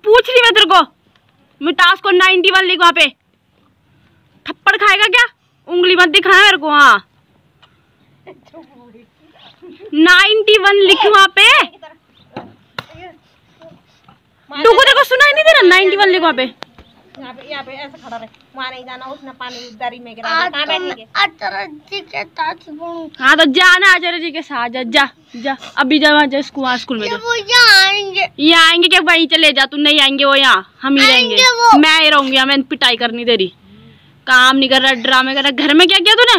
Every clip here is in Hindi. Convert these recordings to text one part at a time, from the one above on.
पूछ रही मैं तेरे को, मिटा उसको 91 लिख वहाँ पे। थप्पड़ खाएगा क्या? उंगली मत दिखा मेरे को। हाँ 91 लिख वहाँ पे। देखो सुनाई नहीं दे रहा? 91 लिख वहाँ पे। यहाँ पे ऐसे खड़ा रहे, वहाँ नहीं जाना, उसने पानी दरी में गिरा दिया। कहाँ बैठेंगे? आचार्य जी के साथ। हाँ तो जाना आचार्य जी के साथ, जा जा अभी जा वहाँ जा स्कूल में। वो यहाँ आएंगे। यहाँ आएंगे क्या? वहीं चले जा, तू नहीं आएंगे वो, यहाँ हम ही रहेंगे। मैं ही रहूंगी यहाँ, मैं पिटाई करनी तेरी। काम नहीं कर रहा, ड्रामे कर रहा। घर में क्या किया तूने?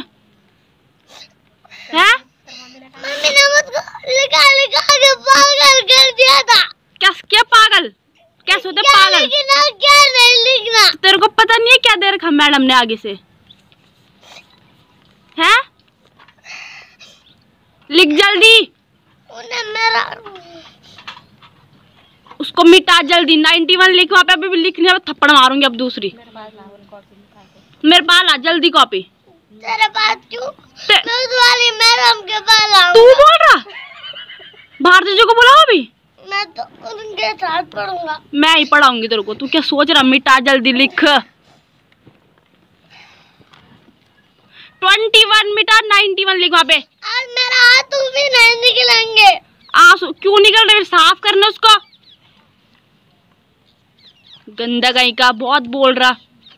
हैं? मम्मी ने मुझको लिखा के पागल कर दिया था। क्या पागल? कैसे होते पागल? क्या नहीं लिखना? तेरे को पता नहीं है क्या दे रखा मैडम ने आगे से? हैं? लिख जल्दी। मेरा उसको मिटा जल्दी। 91 लिख वहाँ पे। अभी भी लिखने में थप्पड़ मारूंगी अब दूसरी। मेरे पास ला जल्दी कॉपी। तेरे पास क्यों? मैं उस वाली मैडम के पास लाऊंगा। तू बोल रहा? भारती जी को बुलाओ अभी। मैं तो उनके साथ पढ़ूंगा। मैं ही पढ़ाऊंगी तेरे को। तू क्या सोच रहा? मिटा जल्दी लिख। 21 मिटा, 91 लिख वहाँ पे। आज मेरा हाथ भी नहीं निकलेंगे। आंसू क्यों निकल रहे? साफ करना उसको। गंदा कहीं का, बहुत बोल रहा।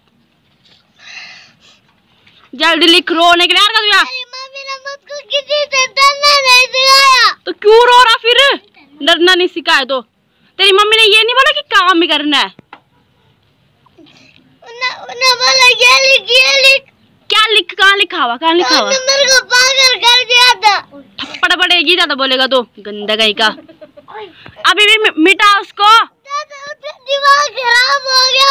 जल्दी लिख। रोने के लिए आ रहा तू? मम्मी ने मुझको किसी से डरना नहीं सिखाया। तो क्यों रो रहा फिर? डरना नहीं सिखाया तो? तेरी मम्मी ने ये नहीं बोला कि काम भी करना है? उन्हें बोला ये लिख। क्या लिख? कहाँ लिखा हुआ? कहाँ लिखा हुआ? मेरे को पागल कर दिया था। थप्पड़ पड़ेगी ज्यादा बोलेगा तो। गंदा कहीं का। अभी भी मिटा उसको। दिमाग खराब हो गया।